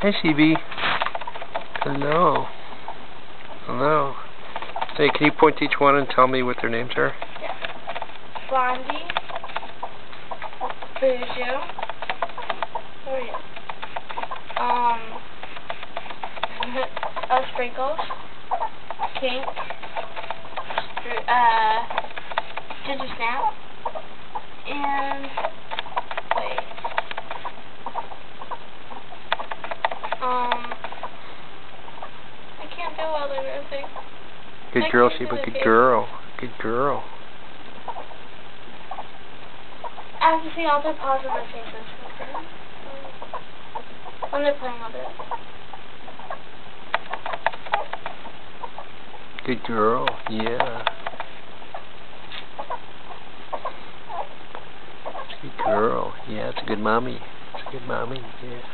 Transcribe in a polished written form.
Hi, Sheba. Hello. Hello. Hey, can you point to each one and tell me what their names are? Yeah. Blondie. Bijou. Oh yeah. Sprinkles. Pink. Ginger Snap. And wait. I can't do all the music. Good girl, Sheba. Good girl. Good girl. I have to see all their paws on their faces. Okay. When they're playing, I'll do it. Good girl. Yeah. Good girl. Yeah, it's a good mommy. It's a good mommy. Yeah.